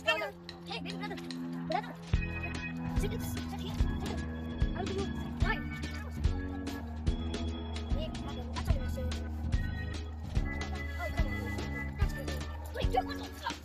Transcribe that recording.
brother. Hey, baby brother. Brother. Sit here. Sit here. I'm to you. Right. Hey, brother. That's what I'm saying. Oh, come on. That's good. Wait, you're going to stop.